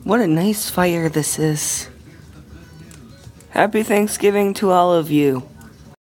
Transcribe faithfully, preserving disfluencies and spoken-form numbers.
What a nice fire this is. Happy Thanksgiving to all of you.